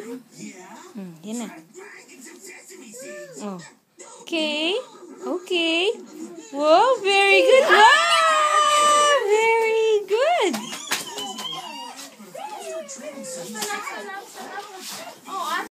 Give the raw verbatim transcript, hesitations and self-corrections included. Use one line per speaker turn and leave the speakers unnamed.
Hmm, yan na. Oh. Okay. Okay. Whoa, very good. Wow, very good.